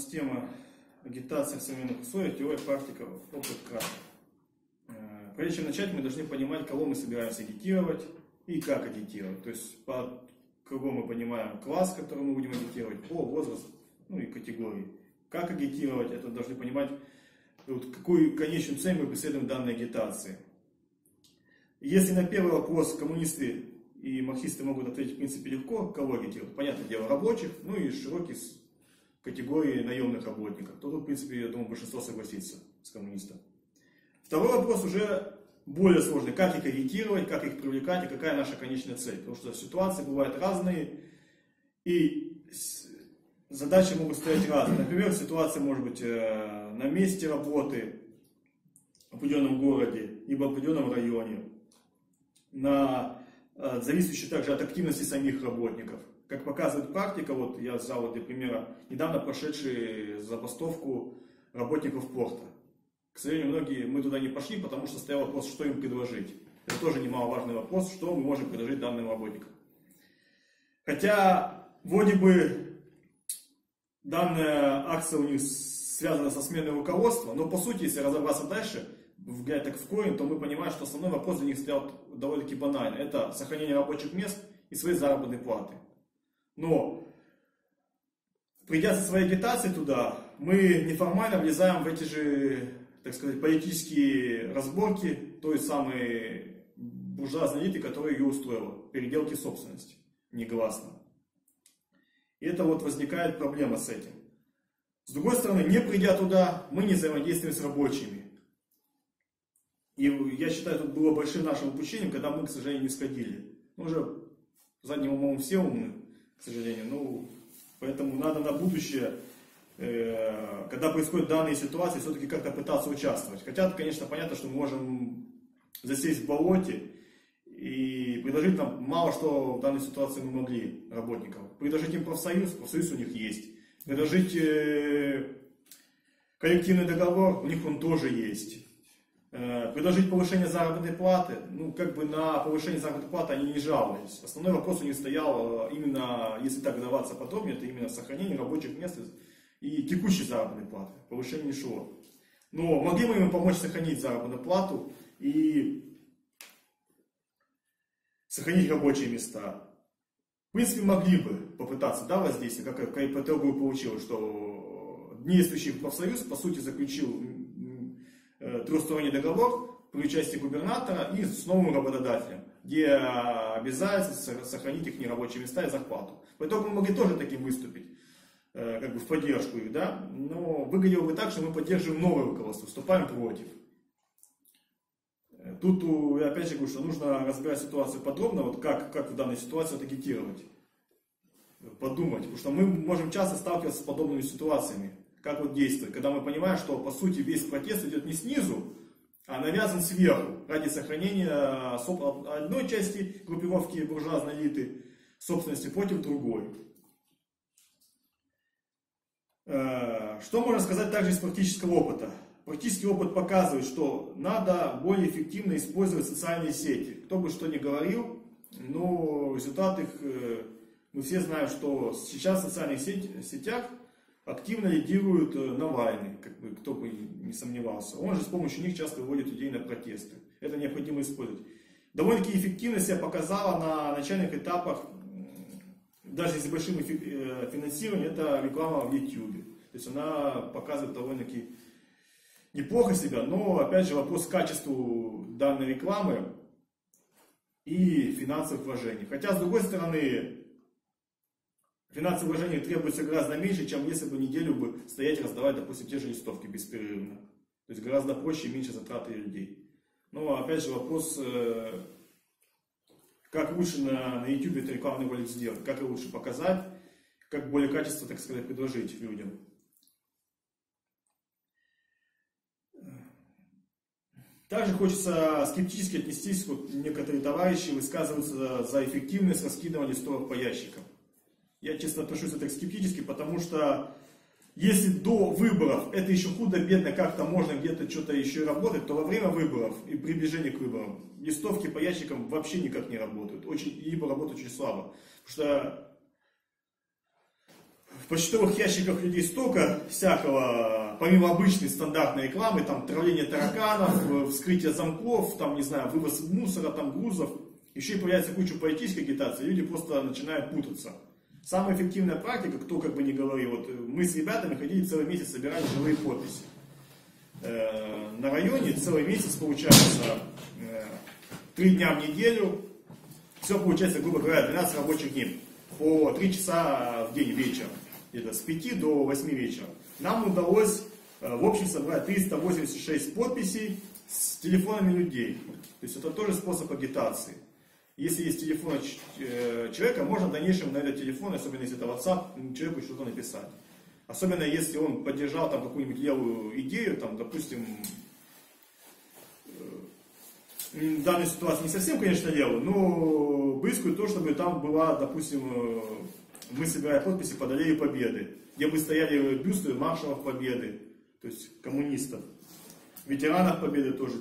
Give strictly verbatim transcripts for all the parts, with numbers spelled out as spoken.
тема агитация в современных условиях, теория, практика, опыт, кратко. Прежде чем начать, мы должны понимать, кого мы собираемся агитировать и как агитировать. То есть по кругу мы понимаем класс, который мы будем агитировать, пол, возраст, ну и категории. Как агитировать, это должны понимать, вот, какую конечную цель мы преследуем в данной агитации. Если на первый вопрос коммунисты и марксисты могут ответить в принципе легко, кого агитировать, понятное дело, рабочих, ну и широкие категории наемных работников, то тут в принципе, я думаю, большинство согласится с коммунистом. Второй вопрос уже более сложный. Как их агитировать, как их привлекать и какая наша конечная цель. Потому что ситуации бывают разные и задачи могут стоять разные. Например, ситуация может быть на месте работы в определенном городе, либо в определенном районе, на, зависящей также от активности самих работников. Как показывает практика, вот я взял вот для примера недавно прошедшую забастовку работников порта. К сожалению, многие мы туда не пошли, потому что стоял вопрос, что им предложить. Это тоже немаловажный вопрос, что мы можем предложить данным работникам. Хотя, вроде бы, данная акция у них связана со сменой руководства, но по сути, если разобраться дальше, взглянуть так в корень, то мы понимаем, что основной вопрос для них стоял довольно-таки банально. Это сохранение рабочих мест и своей заработной платы. Но, придя со своей агитацией туда, мы неформально влезаем в эти же, так сказать, политические разборки той самой буржуазной элиты, которая ее устроила, переделки собственности, негласно. И это вот возникает проблема с этим. С другой стороны, не придя туда, мы не взаимодействуем с рабочими. И я считаю, тут было большим нашим упущением, когда мы, к сожалению, не сходили. Мы уже задним умом все умны, к сожалению. Ну, поэтому надо на будущее, э, когда происходят данные ситуации, все-таки как-то пытаться участвовать. Хотя, конечно, понятно, что мы можем засесть в болоте и предложить нам мало что в данной ситуации мы могли работникам. Предложить им профсоюз, профсоюз у них есть. Предложить э, коллективный договор, у них он тоже есть. Э, предложить повышение заработной платы, ну как бы на повышение заработной платы они не жаловались. Основной вопрос у них стоял именно, если так вдаваться подробнее, это именно сохранение рабочих мест и текущей заработной платы. Повышение не шло. Но могли мы им помочь сохранить заработную плату и сохранить рабочие места? В принципе, могли бы попытаться, да, воздействие, как по итогу получилось, что действующий профсоюз, по сути, заключил э, трехсторонний договор при участии губернатора и с новым работодателем, где обязательство сохранить их нерабочие места и зарплату. По итогу мы могли тоже таким выступить, э, как бы в поддержку их, да, но выглядело бы так, что мы поддерживаем новое руководство, вступаем против. Тут я опять же говорю, что нужно разбирать ситуацию подробно, вот как, как в данной ситуации вот агитировать, подумать, потому что мы можем часто сталкиваться с подобными ситуациями, как вот действовать, когда мы понимаем, что по сути весь протест идет не снизу, а навязан сверху, ради сохранения одной части группировки буржуазной элиты собственности против другой. Что можно сказать также из практического опыта? Практический опыт показывает, что надо более эффективно использовать социальные сети. Кто бы что ни говорил, но результат их, мы все знаем, что сейчас в социальных сетях активно лидирует Навальный, как бы, кто бы не сомневался. Он же с помощью них часто выводит людей на протесты. Это необходимо использовать. Довольно-таки эффективно себя показала на начальных этапах, даже с большим финансированием, это реклама в ютубе. То есть она показывает довольно-таки неплохо себя, но опять же вопрос к качеству данной рекламы и финансовых вложений. Хотя с другой стороны, финансовых вложений требуется гораздо меньше, чем если бы неделю бы стоять раздавать, допустим, те же листовки беспрерывно. То есть гораздо проще и меньше затраты людей. Но опять же вопрос, как лучше на, на YouTube эту рекламную ролик сделать, как ее лучше показать, как более качественно, так сказать, предложить людям. Также хочется скептически отнестись, вот некоторые товарищи высказываются за эффективность раскидывания листовок по ящикам. Я, честно, отношусь к этому скептически, потому что если до выборов это еще худо-бедно как-то можно где-то что-то еще работать, то во время выборов и приближения к выборам листовки по ящикам вообще никак не работают. Очень, либо работают очень слабо. Потому что В почтовых ящиках людей столько всякого, помимо обычной стандартной рекламы, там травление тараканов, вскрытие замков, там, не знаю, вывоз мусора, там, грузов. Еще и появляется куча политической агитации, люди просто начинают путаться. Самая эффективная практика, кто как бы не говорил, вот мы с ребятами ходили целый месяц собирать живые подписи. Э, на районе целый месяц получается э, три дня в неделю, все получается, грубо говоря, двенадцать рабочих дней, по три часа в день вечером, где-то с пяти до восьми вечера. Нам удалось э, в общем собрать триста восемьдесят шесть подписей с телефонами людей. То есть это тоже способ агитации. Если есть телефон человека, можно в дальнейшем на этот телефон, особенно если это WhatsApp, человеку что-то написать. Особенно если он поддержал там какую-нибудь левую идею, там, допустим, в данной ситуации не совсем, конечно, левую, но близкую то, чтобы там была, допустим, мы собираем подписи под аллею Победы, где бы стояли бюсты маршалов Победы, то есть коммунистов, ветеранов Победы тоже.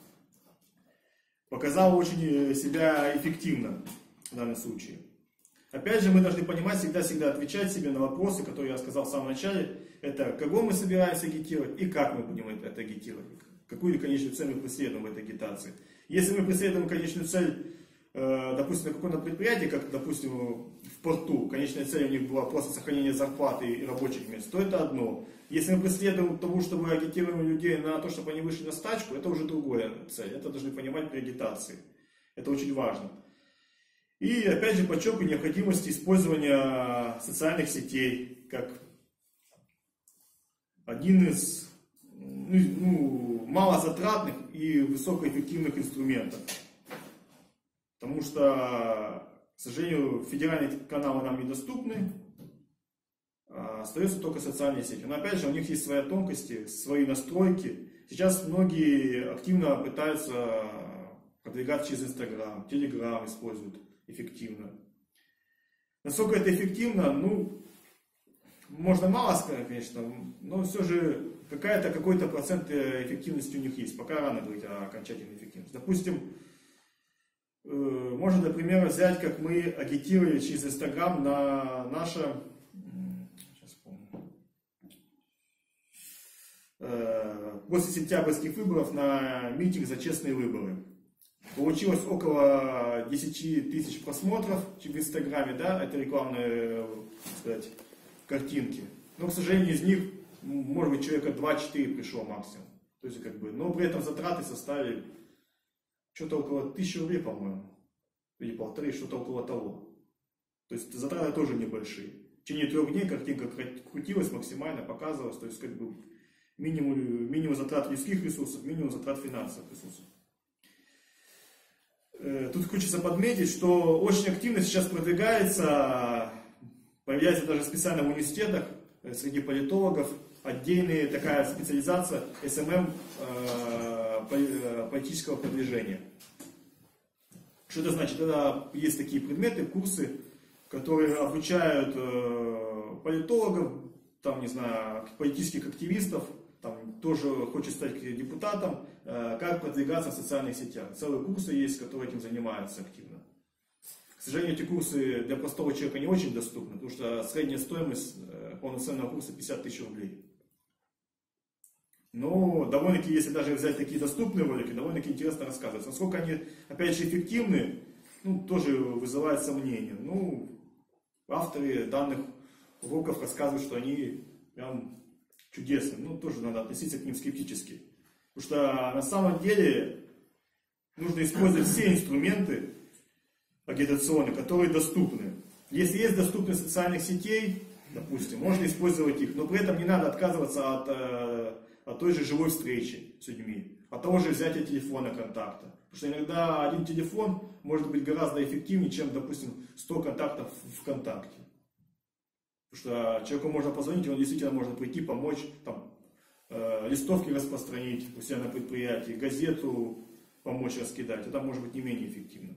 Показал очень себя эффективно в данном случае. Опять же, мы должны понимать, всегда-всегда отвечать себе на вопросы, которые я сказал в самом начале. Это кого мы собираемся агитировать и как мы будем это, это агитировать. Какую конечную цель мы преследуем в этой агитации. Если мы преследуем конечную цель, э, допустим, на каком-то предприятии, как, допустим, в порту, конечная цель у них была просто сохранение зарплаты и рабочих мест, то это одно. Если мы преследуем того, чтобы агитируем людей на то, чтобы они вышли на стачку, это уже другая цель. Это должны понимать при агитации. Это очень важно. И опять же подчеркиваю необходимость использования социальных сетей как один из ну, малозатратных и высокоэффективных инструментов. Потому что, к сожалению, федеральные каналы нам недоступны. Остаются только социальные сети. Но опять же, у них есть свои тонкости, свои настройки. Сейчас многие активно пытаются продвигаться через Инстаграм, Телеграм используют эффективно. Насколько это эффективно, ну, можно мало сказать, конечно, но все же какая-то, какой-то процент эффективности у них есть. Пока рано говорить о окончательной эффективности. Допустим, можно, например, взять, как мы агитировали через Инстаграм на наше... После сентябрьских выборов на митинг за честные выборы. Получилось около десяти тысяч просмотров в Инстаграме, да, это рекламные, так сказать, картинки. Но, к сожалению, из них, может быть, человека два-четыре пришло максимум. То есть, как бы, но при этом затраты составили что-то около тысячи рублей, по-моему. Или полторы, что-то около того. То есть, затраты тоже небольшие. В течение трех дней картинка крутилась максимально, показывалась. То есть, как бы, Минимум, минимум затрат людских ресурсов, минимум затрат финансовых ресурсов. Тут хочется подметить, что очень активно сейчас продвигается, появляется даже специально в университетах, среди политологов, отдельная такая специализация эс эм эм политического продвижения. Что это значит? Это есть такие предметы, курсы, которые обучают политологов, там, не знаю, политических активистов, там, тоже хочет стать депутатом, э, как продвигаться в социальных сетях. Целые курсы есть, которые этим занимаются активно. К сожалению, эти курсы для простого человека не очень доступны, потому что средняя стоимость э, полноценного курса пятьдесят тысяч рублей. Но довольно-таки, если даже взять такие доступные ролики, довольно-таки интересно рассказывать. Насколько они, опять же, эффективны, ну, тоже вызывает сомнения. Ну, авторы данных уроков рассказывают, что они прям чудесные. Ну, тоже надо относиться к ним скептически. Потому что на самом деле нужно использовать все инструменты агитационные, которые доступны. Если есть доступность социальных сетей, допустим, можно использовать их, но при этом не надо отказываться от, от той же живой встречи с людьми, от того же взятия телефона контакта. Потому что иногда один телефон может быть гораздо эффективнее, чем, допустим, сто контактов в ВКонтакте. Потому что человеку можно позвонить, и он действительно может прийти, помочь, там, э, листовки распространить у себя на предприятии, газету помочь раскидать. Это может быть не менее эффективно.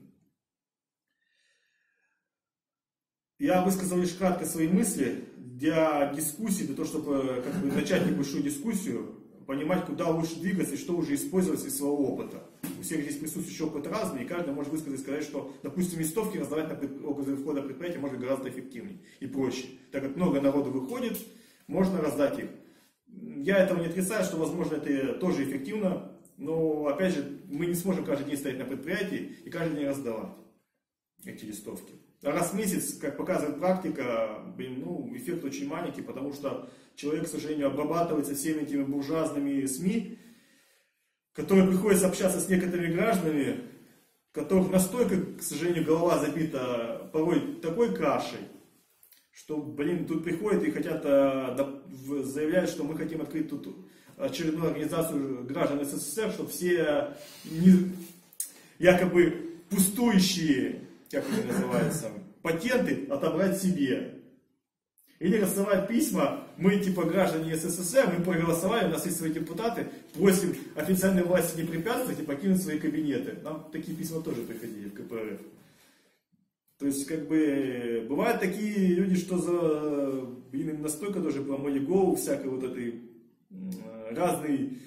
Я высказал лишь кратко свои мысли для дискуссии, для того, чтобы как бы, начать небольшую дискуссию понимать, куда лучше двигаться и что уже использовать из своего опыта. У всех здесь присутствующий опыт разный, и каждый может высказать и сказать, что, допустим, листовки раздавать на пред... около входа предприятия может гораздо эффективнее и проще. Так как много народу выходит, можно раздать их. Я этого не отрицаю, что, возможно, это тоже эффективно, но, опять же, мы не сможем каждый день стоять на предприятии и каждый день раздавать эти листовки. А раз в месяц, как показывает практика, блин, ну, эффект очень маленький, потому что человек, к сожалению, обрабатывается всеми этими буржуазными СМИ, которые приходится общаться с некоторыми гражданами, которых настолько, к сожалению, голова забита порой такой кашей, что, блин, тут приходят и хотят, заявляют, что мы хотим открыть тут очередную организацию граждан СССР, чтобы все не, якобы пустующие, как это называется, патенты отобрать себе. Или рассылать письма, мы типа граждане СССР, мы проголосовали, у нас есть свои депутаты, просим официальной власти не препятствовать и покинуть свои кабинеты. Нам такие письма тоже приходили в ка пэ эр эф. То есть, как бы, бывают такие люди, что за, блин, им настолько тоже промыли голову всякой вот этой разной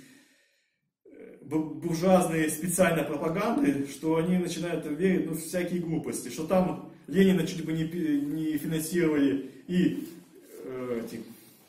буржуазной специальной пропаганды, что они начинают верить, ну, в всякие глупости, что там Ленина чуть бы не, не финансировали и э, эти,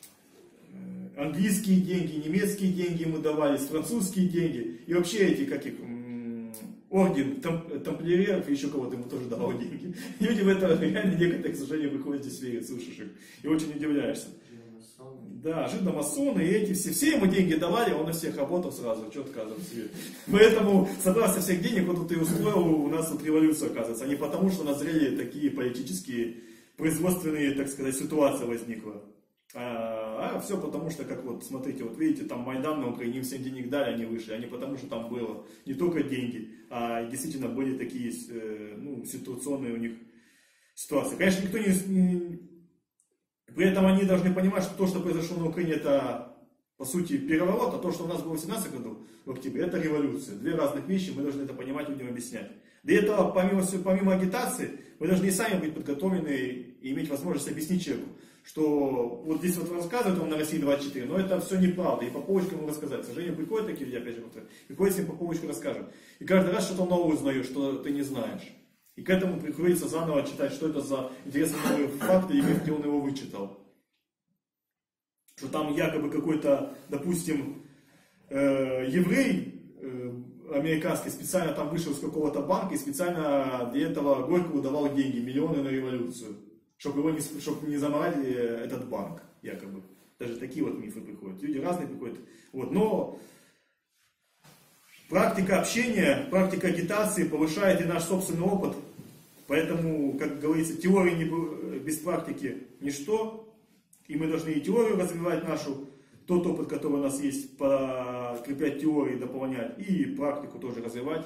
э, английские деньги, немецкие деньги ему давались, французские деньги, и вообще эти, как их, м, орден там, тамплиеров и еще кого-то ему тоже давал деньги. Люди в это реально некоторые, к сожалению, выходят из веры, слушаешь их, и очень удивляешься. Да, жидомасоны, и эти все, все ему деньги давали, он на всех работал сразу, что отказывать себе. Поэтому, собрался всех денег, вот тут и устроил у нас вот революцию, оказывается, а не потому, что назрели такие политические, производственные, так сказать, ситуации возникла. А, а все потому, что, как вот, смотрите, вот видите, там Майдан на Украине, им всем денег дали, они вышли, а не потому, что там было не только деньги, а действительно были такие, ну, ситуационные у них ситуации. Конечно, никто не... При этом они должны понимать, что то, что произошло на Украине, это, по сути, переворот, а то, что у нас было в семнадцатом году, в октябре, это революция. Две разных вещи, мы должны это понимать, людям объяснять. Для этого, помимо, помимо агитации, мы должны и сами быть подготовлены и иметь возможность объяснить человеку, что вот здесь вот рассказывают он на России двадцать четыре, но это все неправда, и по полочкам ему рассказать. К сожалению, приходят такие люди, опять же, приходят, им по полочку расскажем. И каждый раз что-то новое узнаешь, что ты не знаешь. И к этому приходится заново читать, что это за интересные новые факты, и где он его вычитал. Что там якобы какой-то, допустим, э, еврей э, американский специально там вышел из какого-то банка и специально для этого Горькову давал деньги, миллионы на революцию, чтобы его не, чтобы не заморали этот банк, якобы. Даже такие вот мифы приходят. Люди разные приходят. Вот. Но практика общения, практика агитации повышает и наш собственный опыт. Поэтому, как говорится, теория не, без практики ничто. И мы должны и теорию развивать нашу, тот опыт, который у нас есть, подкреплять теории, дополнять, и практику тоже развивать.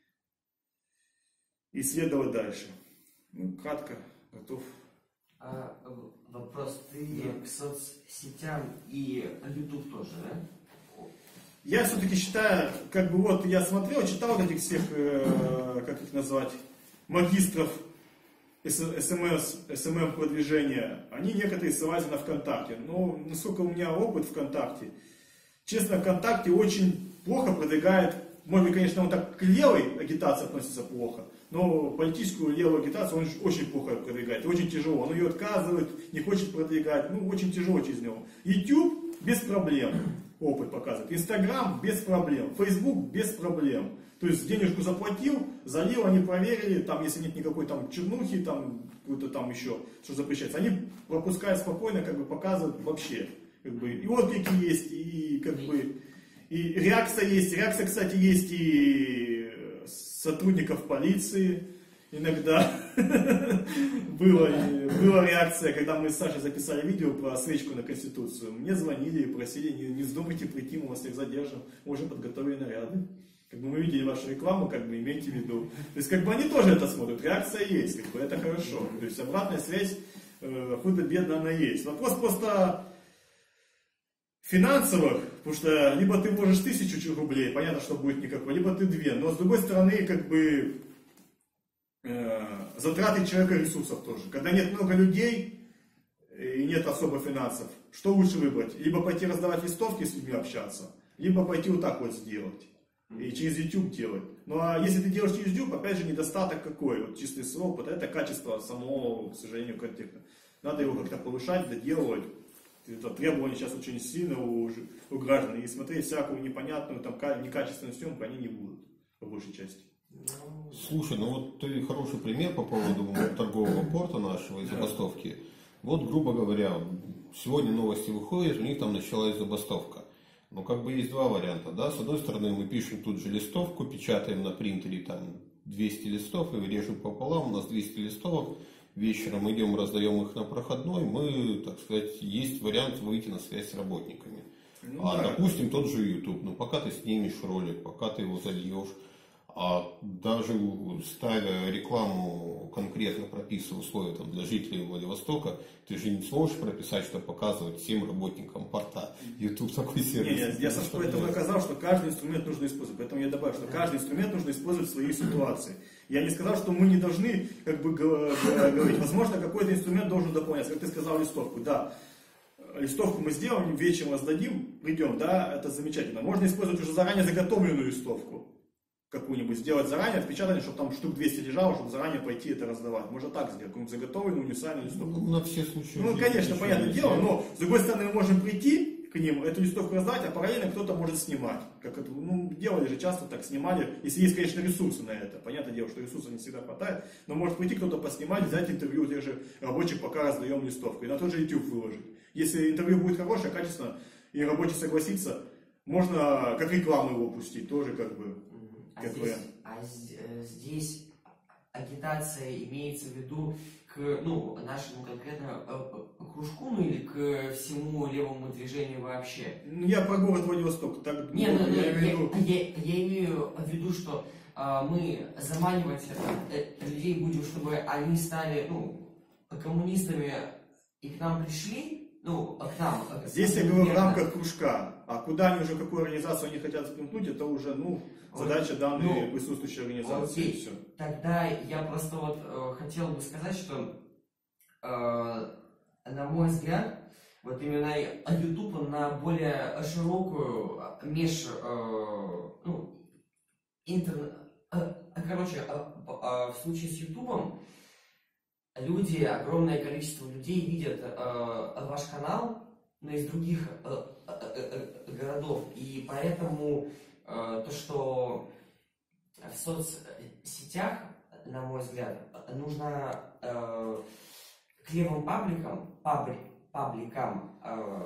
И исследовать дальше. Ну, кратко, готов. А, вопрос, ты да. К соцсетям и YouTube тоже, да? Я все-таки считаю, как бы вот я смотрел, читал вот этих всех, э, как их назвать, магистров эс эм эс продвижения, они некоторые ссылаются на ВКонтакте. Но насколько у меня опыт ВКонтакте, честно, ВКонтакте очень плохо продвигает, может быть, конечно, он так к левой агитации относится плохо, но политическую левую агитацию он очень плохо продвигает, очень тяжело, он ее отказывает, не хочет продвигать, ну очень тяжело через него. YouTube без проблем опыт показывает, Инстаграм без проблем, Фейсбук без проблем. То есть денежку заплатил, залил, они проверили, там, если нет никакой там чернухи, там, какой-то там еще, что запрещается, они пропускают спокойно, как бы показывают вообще. Как бы, и отклики есть, и как бы, и реакция есть. Реакция, кстати, есть и сотрудников полиции иногда. Была, была реакция, когда мы с Сашей записали видео про свечку на Конституцию. Мне звонили и просили, не, не вздумайте прийти, мы вас всех задержим, мы уже подготовили наряды. Как бы мы видели вашу рекламу, как бы имейте в виду. То есть как бы они тоже это смотрят, реакция есть, как бы это хорошо. То есть обратная связь, э, худо-бедно она есть. Вопрос просто финансовых, потому что либо ты вложишь тысячу рублей, понятно, что будет никакой, либо ты две. Но с другой стороны, как бы э, затраты человека ресурсов тоже. Когда нет много людей и нет особо финансов, что лучше выбрать? Либо пойти раздавать листовки с людьми общаться, либо пойти вот так вот сделать. И через YouTube делать. Ну а если ты делаешь через YouTube, опять же, недостаток какой? Вот чистый срок, вот это качество самого, к сожалению, контента. Надо его как-то повышать, доделывать. Это требования сейчас очень сильно у, у граждан. И смотреть всякую непонятную, там, некачественную съемку они не будут, по большей части. Слушай, ну вот ты хороший пример по поводу торгового порта нашего и забастовки. Вот, грубо говоря, сегодня новости выходят, у них там началась забастовка. Ну, как бы есть два варианта, да, с одной стороны мы пишем тут же листовку, печатаем на принтере там двести листов и режем пополам, у нас двести листовок, вечером идем, раздаем их на проходной, мы, так сказать, есть вариант выйти на связь с работниками. Ну, а, да. Допустим, тот же YouTube, ну, пока ты снимешь ролик, пока ты его зальешь, а даже ставя рекламу, конкретно прописывая условия там, для жителей Владивостока, ты же не сможешь прописать, что показывать всем работникам порта. YouTube такой сервис. Нет, я Сашко поэтому сказал, что каждый инструмент нужно использовать. Поэтому я добавил, что каждый инструмент нужно использовать в своей ситуации. Я не сказал, что мы не должны как бы говорить. Возможно, какой-то инструмент должен дополняться. Как ты сказал, листовку. Да, листовку мы сделаем, вечером раздадим, придем, да, это замечательно. Можно использовать уже заранее заготовленную листовку. Какую-нибудь сделать заранее, отпечатать, чтобы там штук двести лежало, чтобы заранее пойти это раздавать. Можно так сделать, какую-нибудь заготовленную универсальную листовку. Ну, на все случаи. Ну, конечно, понятное дело, но с другой стороны мы можем прийти к ним, эту листовку раздать, а параллельно кто-то может снимать. Как это, ну, делали же часто так, снимали, если есть, конечно, ресурсы на это. Понятное дело, что ресурсов не всегда хватает, но может прийти кто-то поснимать, взять интервью у тех же рабочих, пока раздаем листовку, и на тот же YouTube выложить. Если интервью будет хорошее, качественно, и рабочий согласится, можно как рекламу его пустить, тоже как бы. А здесь, а здесь агитация имеется в виду к, ну, нашему конкретно кружку, ну или к всему левому движению вообще? Я про город Владивосток. Так, не, ну, я, я, имею... я, я, я имею в виду, что а, мы заманивать людей будем, чтобы они стали, ну, коммунистами и к нам пришли. Ну, к нам. Здесь я говорю в рамках кружка. А куда они уже, какую организацию они хотят спрятнуть, это уже, ну, задача данной ну, присутствующей организации. Окей. Все. Тогда я просто вот э, хотел бы сказать, что, э, на мой взгляд, вот именно YouTube на более широкую меж, э, ну, интернет, э, короче, э, э, в случае с YouTube люди, огромное количество людей видят э, ваш канал, но из других э, э, э, городов, и поэтому э, то, что в соцсетях, на мой взгляд, нужно э, к левым пабликам, пабли, пабликам э,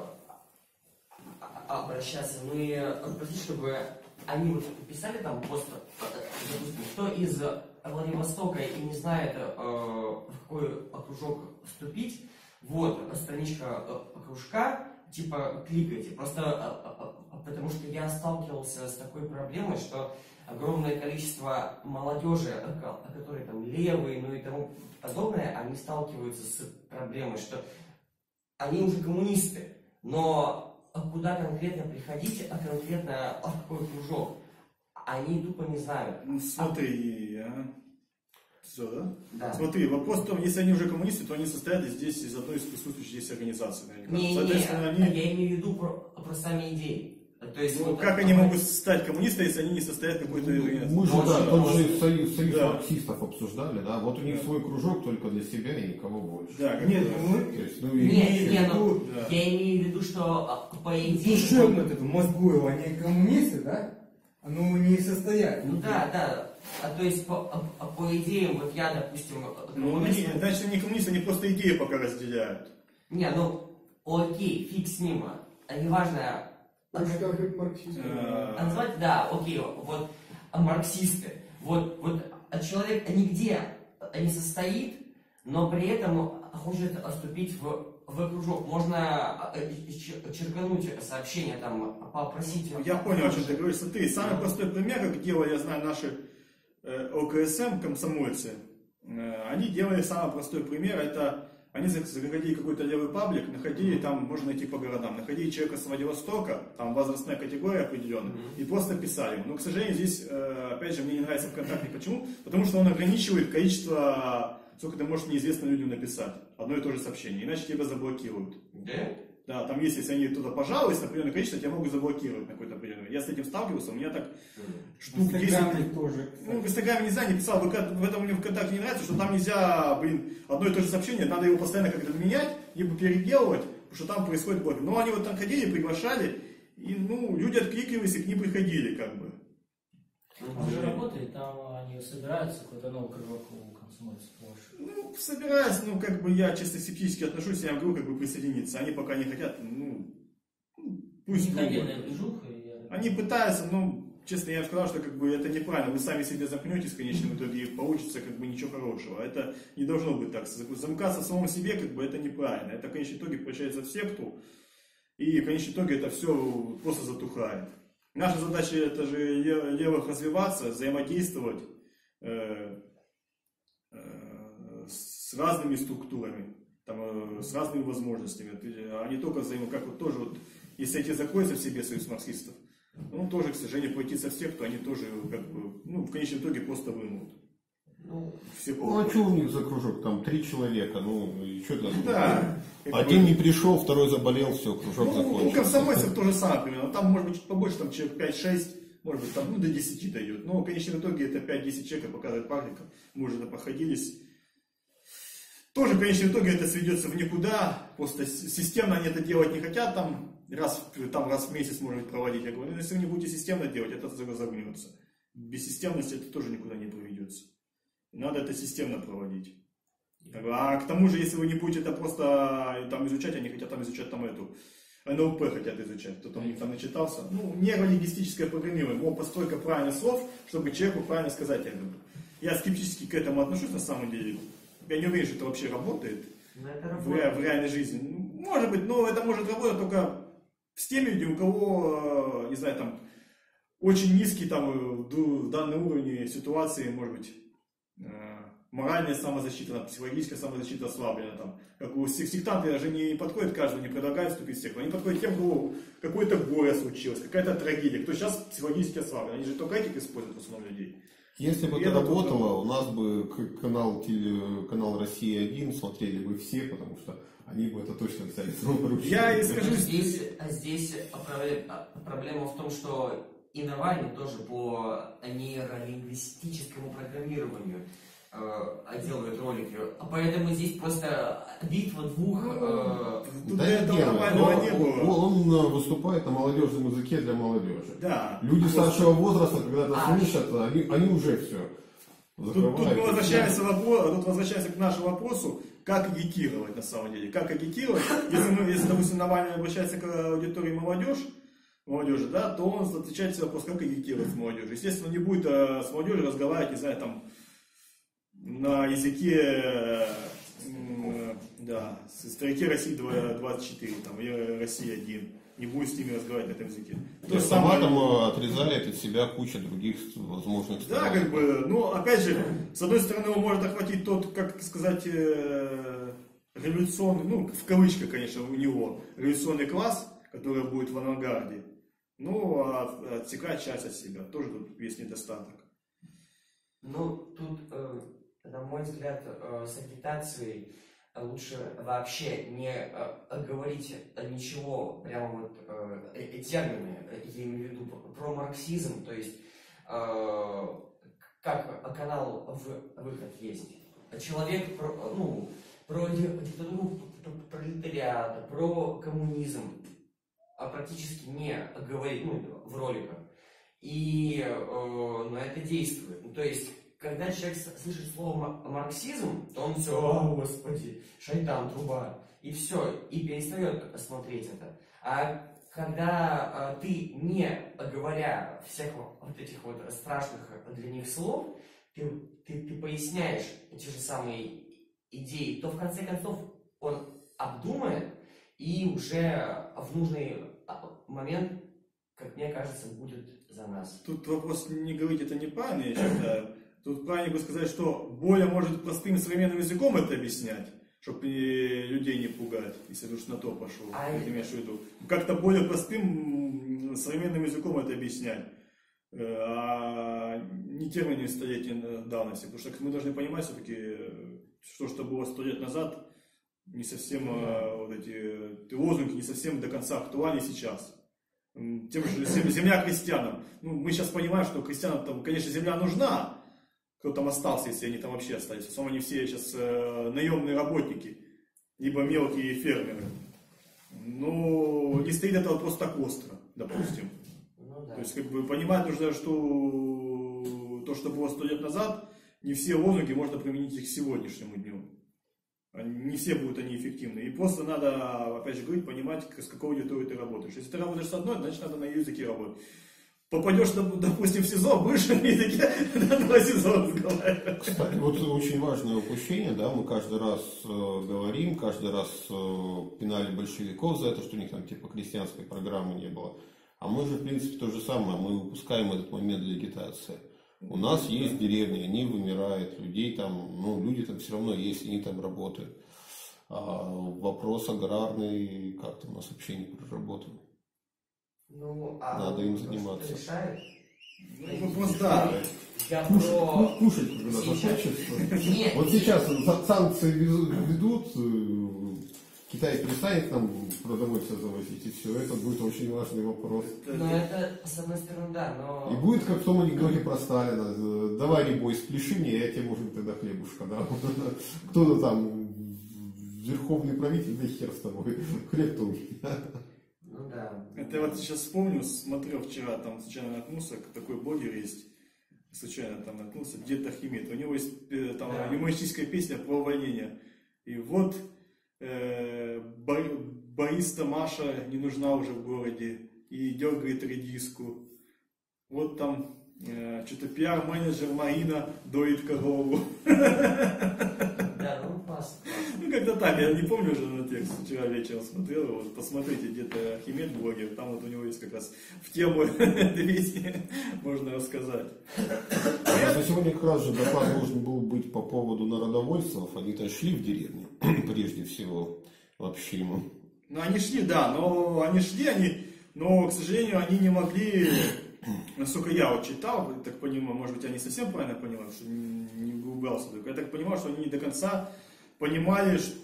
обращаться, ну и просить, чтобы они вот писали там пост, допустим, кто из Владивостока и не знает, э, в какой кружок вступить, вот страничка э, кружка, типа кликайте, просто э, э, потому что я сталкивался с такой проблемой, что огромное количество молодежи, которые там левые, ну и тому подобное, они сталкиваются с проблемой, что они уже коммунисты, но куда конкретно приходить, а конкретно в какой кружок, они тупо не знают. Ну смотри, а... Все, да? Да. Смотри, вопрос в том, если они уже коммунисты, то они состоят здесь из одной из присутствующих здесь организаций. Не, не, не, они... я имею в виду про, про сами идеи. То есть, ну, вот как они могут стать коммунистами, если они не состоят в какой-то организации? Мы же, ну, да, тот же союз, союз да. марксистов обсуждали, да, вот у них да. свой кружок только для себя и никого больше. Да, нет, мы... То есть, ну, нет, и... нет, ну, да. Я имею в виду, что по идее... Душевно это, Мозгуева, они коммунисты, да? Ну, не состоят. Ну да, да. А то есть, по, по, по идеям, вот я, допустим, ну, они, значит, они коммунисты, они просто идеи пока разделяют. Не, ну, окей, фиг с ним. Неважно... марксисты. А назвать, да, окей, вот марксисты. Вот, вот человек нигде не состоит, но при этом хочет вступить в, в кружок. Можно черкануть сообщение, там, попросить... Я понял, о чем ты говоришь. Смотри, самый да. простой пример, как делали, я знаю, наши э, ОКСМ, комсомольцы. Э, они делали самый простой пример, это... Они заходили в какой-то левый паблик, находили там, можно найти по городам, находили человека с Владивостока, там возрастная категория определенная, mm-hmm. и просто писали ему. Но, к сожалению, здесь, опять же, мне не нравится ВКонтакте. Почему? Потому что он ограничивает количество, сколько ты можешь неизвестным людям написать. Одно и то же сообщение, иначе тебя заблокируют. Yeah. Да, там есть, если они туда пожалуются на определенное количество, тебя могут заблокировать на какой-то определенный. Я с этим сталкивался, у меня так штук В Инстаграме десять. тоже. Ну, в Инстаграме не знаю, не писал, в этом мне в ВКонтакте не нравится, что там нельзя, блин, одно и то же сообщение, надо его постоянно как-то менять, либо переделывать, потому что там происходит блок. Но они вот там ходили, приглашали, и, ну, люди откликивались и к ним приходили, как бы. Он же работает, там они собираются, какой-то новый кружок у комсомольцев. Ну, собираюсь, ну, как бы я чисто скептически отношусь, я могу как бы присоединиться. Они пока не хотят, ну, пусть Никогда пробуют. движуха. Они пытаются, ну, честно, я сказал, что как бы это неправильно. Вы сами себе замкнетесь в конечном итоге, и получится как бы ничего хорошего. Это не должно быть так. Замыкаться в самом себе, как бы, это неправильно. Это в конечном итоге получается в секту, и в конечном итоге это все просто затухает. Наша задача это же левых развиваться, взаимодействовать э, э, с разными структурами, там, э, с разными возможностями, а не только взаимо, как вот тоже, вот, если эти закроются в себе союз марксистов, ну тоже, к сожалению, пойти со всех, то они тоже, как бы, ну, в конечном итоге просто вымрут. Ну, Все Ну а что у них за кружок? Там три человека, ну и что там? Да. Один не пришел, второй заболел, все, кружок Ну, у закончился. комсомольцев то же самое примерно. Там может быть чуть побольше, там человек пять-шесть, может быть там ну, до десяти дойдет. Но в конечном итоге это пять-десять человек, показывает практика. Мы уже походились. Тоже в конечном итоге это сведется в никуда. Просто системно они это делать не хотят. Там раз, там раз в месяц может быть проводить. Я говорю, ну если вы не будете системно делать, это загнется. Без системности это тоже никуда не проведется. Надо это системно проводить. А к тому же, если вы не будете это просто там изучать, они хотят там изучать там эту эн эл пэ хотят изучать, кто-то у них там начитался. Ну, нейролингвистическое программирование, мол, постройка правильных слов, чтобы человеку правильно сказать. Я, говорю. Я скептически к этому отношусь на самом деле. Я не уверен, что это вообще работает это в, ре, в реальной жизни. Может быть, но это может работать только с теми людьми, у кого, не знаю, там очень низкий там в данном уровне ситуации, может быть, моральная самозащита, там, психологическая самозащита ослаблена. Там. Как у сектанты даже не подходят каждому, не предлагают вступить в секту. Они подходят тем, кого какое-то горе случилось, какая-то трагедия. Кто сейчас психологически ослаблен. Они же только этих используют в основном людей. Если бы И это это работало, тоже... у нас бы канал, теле, канал Россия один смотрели бы все, потому что они бы это точно взяли. Я и скажу... Здесь, здесь проблема в том, что и Навальный тоже по нейролингвистическому программированию э, делает ролики. Поэтому здесь просто битва двух... Э... Тут да для этого Навального не было. Он, он выступает на молодежном языке для молодежи. Да. Люди старшего возраста, когда это А, слышат, они, они уже все Тут, тут, мы возвращаемся вопрос, тут возвращаемся к нашему вопросу, как агитировать на самом деле. Как агитировать, если, мы, если допустим, Навальный обращается к аудитории молодежь, молодежи, да, то он отвечает себе вопрос, как агитировать с молодежью. Естественно, не будет а, с молодежью разговаривать, не знаю, там, на языке, э, да, с старике России двадцать четыре, там, и Россия один. Не будет с ними разговаривать на этом языке. То есть автоматом отрезали от себя кучу других возможных сторон. Да, как бы, ну, опять же, с одной стороны, он может охватить тот, как сказать, э, революционный, ну, в кавычках, конечно, у него, революционный класс, который будет в авангарде. Ну, а отсекать часть от себя. Тоже тут есть недостаток. Ну, тут, э, на мой взгляд, э, с агитацией лучше вообще не э, говорить ничего, прямо вот э, термины, я имею в виду про марксизм, то есть э, как канал в выход есть. Человек, про, ну, про диктатуру пролетариата, про коммунизм а практически не говорит, ну, в роликах. И э, но это действует. Ну, то есть, когда человек слышит слово марксизм, то он все, о, господи, шайтан, труба, и все, и перестает смотреть это. А когда э, ты, не говоря всех вот этих вот страшных для них слов, ты, ты, ты поясняешь эти же самые идеи, то в конце концов он обдумает, и уже в нужный момент, как мне кажется, будет за нас. Тут вопрос не говорить это неправильно, я считаю. Тут правильно бы сказать, что более может простым современным языком это объяснять, чтобы людей не пугать, если ты уж на то пошел. А ты имеешь в виду. Как-то более простым современным языком это объяснять. А не терминами столетней давности. Потому что мы должны понимать все-таки, что, что было сто лет назад, не совсем э, вот эти лозунги не совсем до конца актуальны сейчас. Тем же земля крестьянам. Ну, мы сейчас понимаем, что крестьянам там, конечно, земля нужна. Кто там остался, если они там вообще остались. В основном они все сейчас э, наемные работники, либо мелкие фермеры. Но не стоит это вопрос так остро, допустим. Ну, да. То есть, как бы, понимать нужно, что то, что было сто лет назад, не все лозунги можно применить их к сегодняшнему дню. Не все будут они эффективны. И просто надо, опять же говорить, понимать, с какой аудиторией ты работаешь. Если ты работаешь с одной, значит надо на ее языке работать. Попадешь, допустим, в СИЗО, будешь на языке на два СИЗО разговаривать. Кстати, вот очень важное упущение, да, мы каждый раз э, говорим, каждый раз э, пинали большевиков за это, что у них там типа крестьянской программы не было. А мы же, в принципе, то же самое, мы выпускаем этот момент для агитации. У нас есть деревни, они вымирают, людей там, ну, люди там все равно есть, они там работают. А вопрос аграрный как-то у нас вообще не проработан. Ну, а Надо им что заниматься. решает? Ну, просто да. Я Кушать, про... кушать когда Сейчас. закончится. Нет. Вот сейчас санкции ведут, ведут, Китай перестанет нам продовольствие завозить, и все, это будет очень важный вопрос. Ну, это, с одной стороны, да, но... И будет, как в том анекдоте про Сталина, давай, ребой, спляши мне, я тебе, может, тогда хлебушка дам. Кто-то там, верховный правитель, да хер с тобой, хлеб-то у меня. Ну, да. Это я вот сейчас вспомню, смотрел вчера, там случайно наткнулся, такой блогер есть, случайно там наткнулся, Дед Архимед. У него есть э, там Да. юмористическая песня про увольнение. И вот э, Бо- Бориста Маша не нужна уже в городе и дергает редиску. Вот там э, что-то пиар-менеджер Марина доит корову. Да, ну, классно. Ну, как-то так, я не помню уже на текст, вчера вечером смотрел, вот, посмотрите, где-то Архимед блогер, там вот у него есть как раз в тему этой песни, можно рассказать. А сегодня как раз же доклад должен был быть по поводу народовольцев, они-то шли в деревню, прежде всего, вообще ему. Ну, они шли, да, но они шли, они, но, к сожалению, они не могли, насколько я вот читал, так понимаю, может быть, я не совсем правильно понимаю, что не, не углублялся, я так понимаю, что они не до конца понимали, что,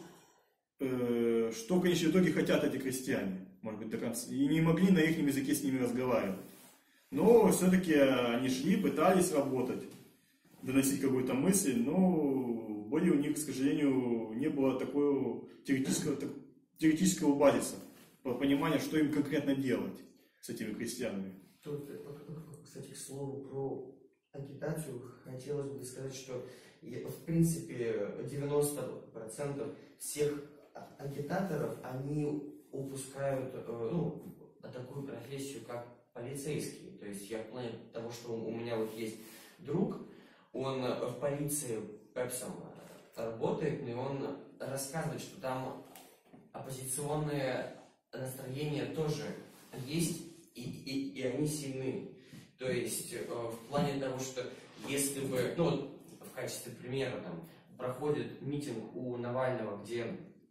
э, что в конечном итоге хотят эти крестьяне, может быть, до конца, и не могли на их языке с ними разговаривать. Но все-таки они шли, пытались работать, доносить какую-то мысль, но более у них, к сожалению, не было такого теоретического, так, теоретического базиса, понимания, что им конкретно делать с этими крестьянами. Тут, кстати, к слову про агитацию, хотелось бы сказать, что в принципе девяносто процентов всех агитаторов, они упускают ну, такую профессию, как полицейский. То есть я в плане того, что у меня вот есть друг, он в полиции пепсом работает, и он рассказывает, что там оппозиционные настроения тоже есть, и, и, и они сильны. То есть в плане того, что если бы, ну, в качестве примера, там, проходит митинг у Навального, где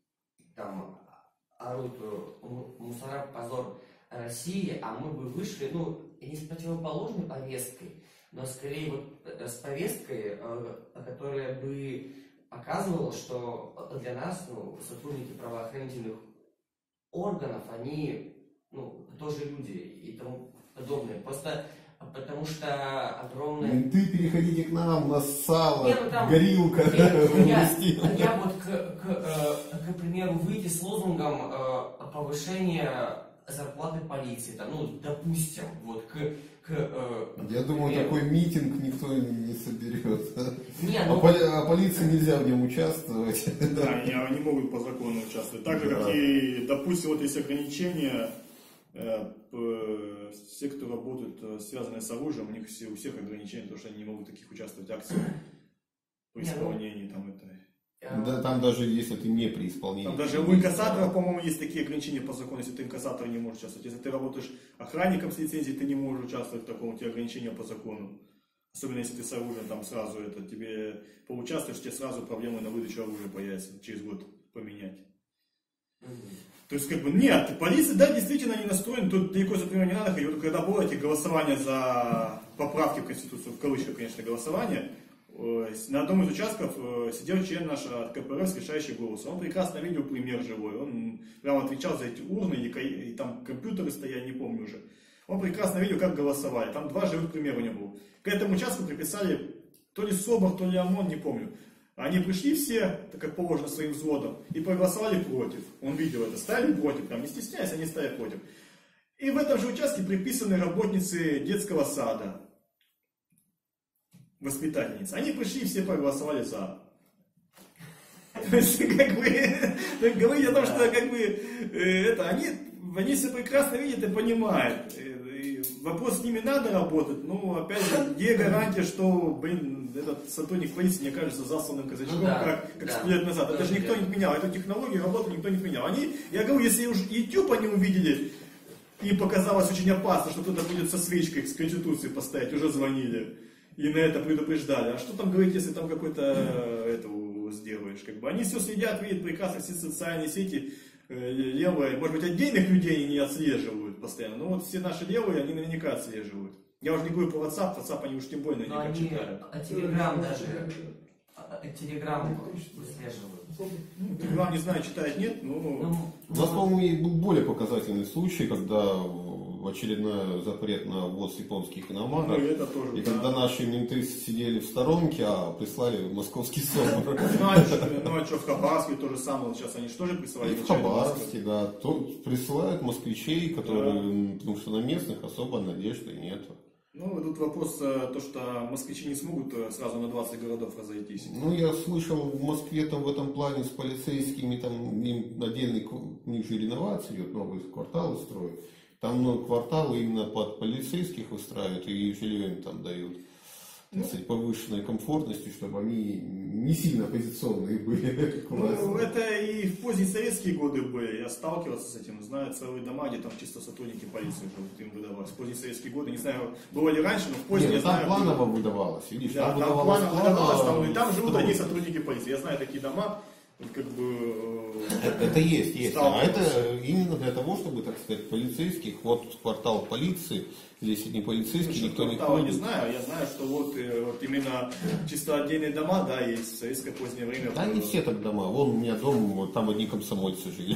там орут мусора, позор России, а мы бы вышли, ну, не с противоположной повесткой, но скорее вот с повесткой, которая бы показывала, что для нас, ну, сотрудники правоохранительных органов, они, ну, тоже люди и тому подобное. Просто потому что огромное... Менты, переходите к нам, у нас сало, Не, ну, там, горилка. Я, я, я вот, к, к, к, к примеру, выйти с лозунгом э, повышения зарплаты полиции, там, ну, допустим, вот, к... к э, Я думаю, примеру. такой митинг никто не соберет. Не, А, ну, поли- а полиции нельзя в нем участвовать. Да, они, они могут по закону участвовать. Так же, как Да. и, допустим, вот есть ограничения, э, п- все, кто работают, э, связанные с оружием, у них все, у всех ограничения, потому что они не могут таких участвовать в акциях по Не, ну, исполнении. Там, это. э, Да, там даже если ты не при исполнении. Там даже у инкассаторов, по-моему, есть такие ограничения по закону, если ты инкассатор не можешь участвовать. Если ты работаешь охранником с лицензией, ты не можешь участвовать в таком, у тебя ограничения по закону. Особенно если ты с оружием, там сразу это тебе поучаствуешь, тебе сразу проблемы на выдачу оружия появятся через год поменять. мгм. То есть, как бы, нет, полиция, да, действительно не настроена, тут далеко, например, не надо ходить. Вот когда было эти голосования за поправки в Конституцию, в кавычках, конечно, голосования, На одном из участков сидел член нашего ка пэ эр с решающий голос. Он прекрасно видел пример живой. Он прямо отвечал за эти урны, и там компьютеры стояли, не помню уже. Он прекрасно видел, как голосовали. Там два живых примера у него было. К этому участку приписали то ли СОБР, то ли ОМОН, не помню. Они пришли все, так как положено, своим взводом, и проголосовали против. Он видел это, ставили против, там, не стесняясь, они ставили против. И в этом же участке приписаны работницы детского сада, воспитательницы. Они пришли и все проголосовали за. То есть, как бы, говорить о том, что, как бы, это, они, они все прекрасно видят и понимают. Вопрос с ними надо работать, но, опять же, где гарантия, что, блин, этот сотрудник полиции, мне кажется, засланным казачком, ну, да, как, как да. сто лет назад. Это же никто не отменял, эту технологию работы никто не отменял. Они, я говорю, если уж YouTube они увидели, и показалось очень опасно, что кто-то будет со свечкой с Конституции поставить, уже звонили. И на это предупреждали. А что там говорить, если там какой-то это сделаешь? Как бы они все следят, видят прекрасно все социальные сети левые. Может быть, отдельных людей не отслеживают постоянно. Но вот все наши левые, они наверняка отслеживают. Я уже не говорю про WhatsApp, WhatsApp они уж тем более наверняка читают. А Telegram даже. Telegram выслеживают. Ну, Telegram, не знаю, читает, нет, но... Ну, у нас, по-моему, был более показательный случай, когда очередной запрет на ввоз японских иномарок. Ну, это тоже, и да. когда наши менты сидели в сторонке, а прислали московский СОБР. Ну а что, в Хабаровске то же самое, сейчас они что же присылали? И в Хабаровске, да. То присылают москвичей, которые, потому что на местных особо надежды нету. Ну, тут вопрос, то, что москвичи не смогут сразу на двадцать городов разойтись. Ну, я слышал, в Москве там в этом плане с полицейскими, там им отдельный, у них же реновация идет, новые кварталы строят. Там много кварталы именно под полицейских выстраивают и жилье им там дают, так сказать, повышенной комфортности, чтобы они не сильно оппозиционные были. Ну, это и в поздние советские годы были. Я сталкивался с этим, знаю целые дома, где там чисто сотрудники полиции живут, им выдавалось. В поздние советские годы, не знаю, было ли раньше, но в поздние, Нет, я там знаю... планово было... выдавалось, видишь, да, там, там выдавалось планово выдавалось, там, и там живут строго. одни сотрудники полиции. Я знаю такие дома, как бы... Это, это есть, есть. А это именно для того, чтобы, так сказать, полицейских, вот квартал полиции, если не полицейский, ну, никто не ходит. Я не знаю, я знаю, что вот, вот именно чисто отдельные дома, да, есть в советское позднее время. Да, не все так дома. Вон у меня дом, вот, там одни комсомольцы жили.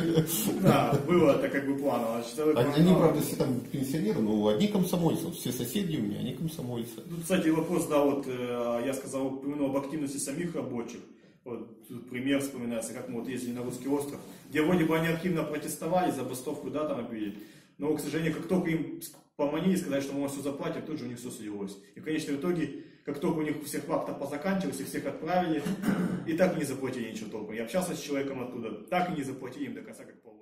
Да, было это как бы планово. Они, правда, все там пенсионеры, но одни комсомольцы. Все соседи у меня, они комсомольцы. Тут, кстати, вопрос, да, вот я сказал, упомянул об активности самих рабочих. Вот тут пример вспоминается, как мы вот ездили на Русский остров, где вроде бы они активно протестовали, забастовку, да, там объявили. Но, к сожалению, как только им поманили сказать, что мы все заплатим, тут же у них все слилось. И в конечном итоге, как только у них всех фактов позаканчивалось, их всех отправили, и так и не заплатили ничего толком. Я общался с человеком оттуда, так и не заплатили им до конца, как полгода.